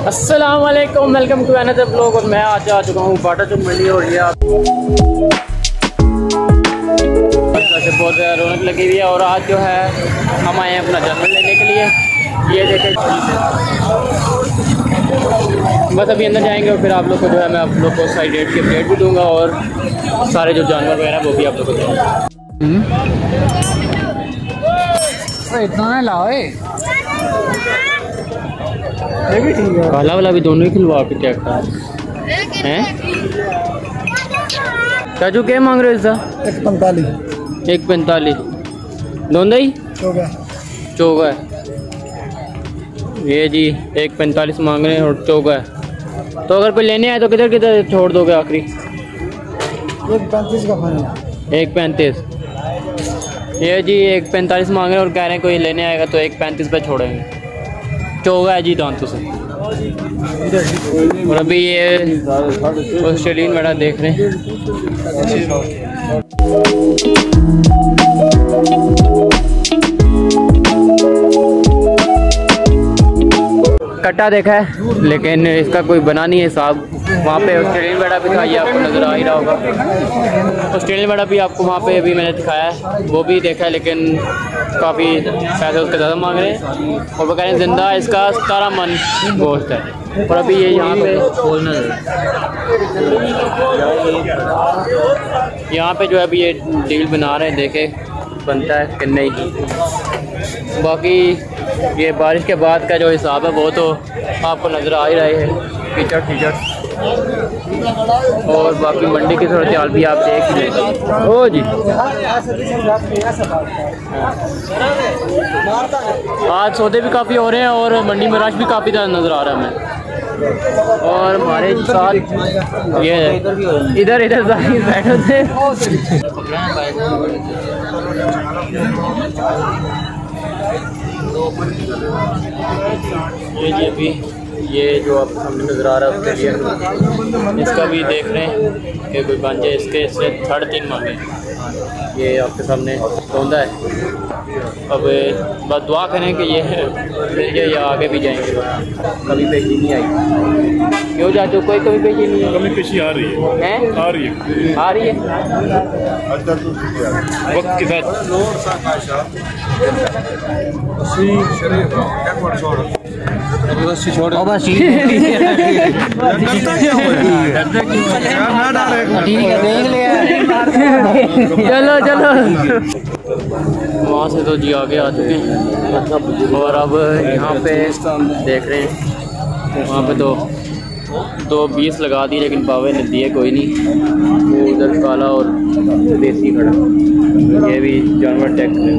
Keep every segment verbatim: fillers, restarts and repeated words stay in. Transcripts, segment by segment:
अस्सलाम वालेकुम, welcome to another blog. और मैं आज आ चुका हूँ बाटा चौक मंडी। और ये आप बहुत ज़्यादा रौनक लगी हुई है। और आज जो है हम आए हैं अपना जानवर लेने के लिए। ये देखें, बस अभी अंदर जाएंगे और फिर आप लोग को जो है मैं आप लोग को साइड रेट की अपडेट भी दूंगा और सारे जो जानवर वगैरह वो भी आप लोग को दूँगा। इतना ना लाओ, ये भी ठीक है। काला वाला भी दोनों ही खिलवा के क्या खा हैं? चाचू क्या मांग रहे हो इसका? एक पैंतालीस एक पैंतालीस दोनों ही चौगा चौगा है। ये जी एक पैंतालीस मांग रहे हैं और चौगा है। तो अगर कोई लेने आए तो किधर किधर छोड़ दोगे आखिरी? एक पैंतीस का फाइनल। एक पैंतीस। ये जी एक पैंतालीस मांग रहे हैं और कह रहे हैं कोई लेने आएगा तो एक पैंतीस पे छोड़ेंगे। चौगा है जी दांतों से। और अभी ये ऑस्ट्रेलियन मेढ़ा देख रहे हैं। कट्टा देखा है लेकिन इसका कोई बना नहीं है हिसाब। वहाँ पे ऑस्ट्रेलियन मेढ़ा भी था, ये आपको नज़र आ ही रहा होगा। ऑस्ट्रेलियन मेढ़ा भी आपको वहाँ पे अभी मैंने दिखाया है, वो भी देखा है लेकिन काफ़ी पैसे उसके ज़्यादा मांग रहे हैं। और वो कह रहे हैं ज़िंदा इसका सतारह मन गोश्त है। और अभी ये यहाँ पे यहाँ पे जो है अभी ये डील बना रहे हैं, देखे बनता है कि नहीं। बाकी ये बारिश के बाद का जो हिसाब है वो तो आपको नज़र आ ही रहे हैं, कीचड़ कीचड़। और बाकी मंडी की सूरत हाल भी आप देख ही लें। ओ जी आज सौदे भी काफ़ी हो रहे हैं और मंडी में रश भी काफ़ी ज़्यादा नज़र आ रहा है हमें। और हमारे साथ ये इधर इधर बैठे थे। ये जी अभी ये जो आप सामने नज़र आ रहा है उसके लिए इसका भी देख रहे हैं कि कोई बन जाए। इसके से साढ़े तीन मांगे। ये आपके सामने तोंदा है। अब बस दुआ करें कि ये मिल जाए या आगे भी जाएंगे। कभी पेशी नहीं आई। क्यों जाते कोई कभी पेशी नहीं है? कमी पेशी आ रही है, हैं? आ रही है, आ रही है वक्त के साथ। चलो चलो वहाँ से तो जी आगे आ चुके हैं। और अब यहाँ पे देख रहे हैं, वहाँ पे तो दो बीस लगा दी लेकिन बावे ने दिए कोई नहीं। वो उधर काला और देसी खड़ा, ये भी जानवर टैग में।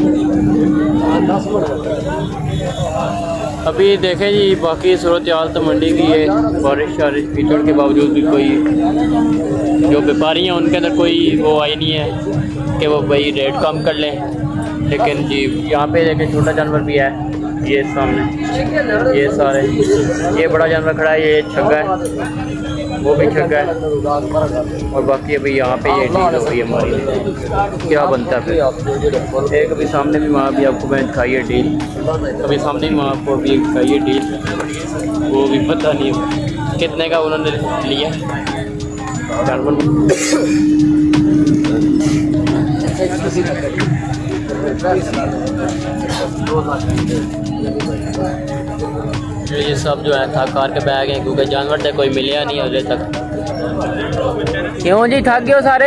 अभी देखें जी बाकी सूरत हाल तो मंडी की है। बारिश शारिश कीचड़ के बावजूद भी कोई जो व्यापारी हैं उनके अंदर कोई वो आई नहीं है कि वो भाई रेट कम कर लें। लेकिन जी यहाँ पे देखें छोटा जानवर भी है, ये सामने ये सारे, ये बड़ा जानवर खड़ा है, ये छग्गा है, वो भी छग्गा है। और बाकी अभी यहाँ पे ये डील हो रही है हमारी, क्या बनता है फिर। एक अभी सामने भी वहाँ भी आपको मैंने दिखाई है डील, अभी सामने भी वहाँ आपको भी दिखाई है डील, वो भी पता नहीं कितने का उन्होंने लिया जानवर। ये सब जो है था कार के बैग हैं क्योंकि जानवर तक कोई मिले नहीं अगले तक। क्यों जी थक गए हो सारे?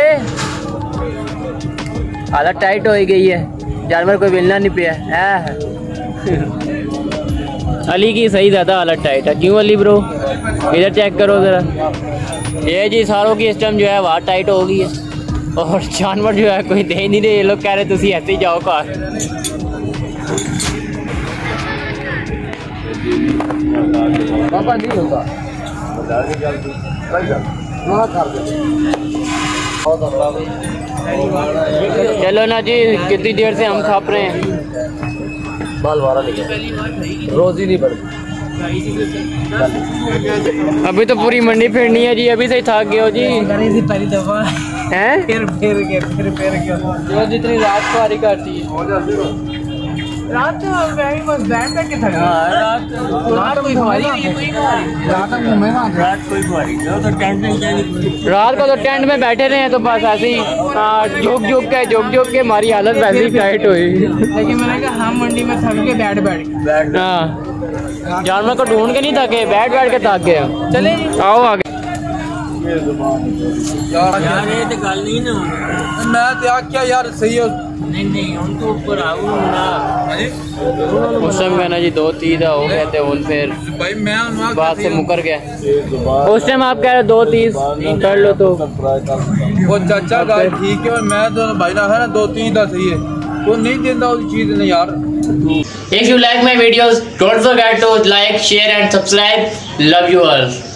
हालत टाइट हो गई है, जानवर कोई मिलना नहीं पिया है। अली की सही ज़्यादा हालत टाइट है। क्यों अली ब्रो? इधर चेक करो ज़रा। ये जी सारों की इस टाइम जो है वहाँ टाइट हो गई है और जानवर जो है कोई दे ही नहीं रहे। ये लोग कह रहे तुसी ऐसे ही जाओ कार। पापा नहीं होता चलो ना जी, कितनी देर से हम खाप रहे हैं। बाल वारा लेके रोज ही नहीं बढ़ती। अभी तो पूरी मंडी फिरनी है जी, अभी से ही थक गए हो जी। पहली दफा हैं? फिर फिर के फिर फिर के जितनी रात सवारी करती है। रात वही बस बैठ बैठ के थक गए। रात रात कोई सवारी नहीं है, कोई सवारी रात में घूमे वहाँ रात कोई सवारी नहीं तो टेंट में रात को तो टेंट में बैठे रहे हैं तो बस ऐसे ही झुक झुक के झुक झुक के हमारी हालत वैसे ही टाइट हुई। लेकिन मैंने कहा हम मंडी में थक के बैठ बैठ हाँ जानवर को ढूंढ के नहीं थके, बैठ बैठ के थक गए। चले आओ आगे। यार ये तो गल नहीं ना, मैं तो आख्या यार सही है। नहीं नहीं उनके ऊपर आओ ना उस टाइम कहना जी दो तीस हो गए थे, उन फिर भाई मैं बात से मुकर गया। उस टाइम आप कह रहे दो तीस कर लो तो वो चाचा गल ठीक है, मैं तो भाई ना है ना दो तीस का सही है, वो नहीं देता उस चीज ने यार। If you like my videos, don't forget to like, share and subscribe. Love you all.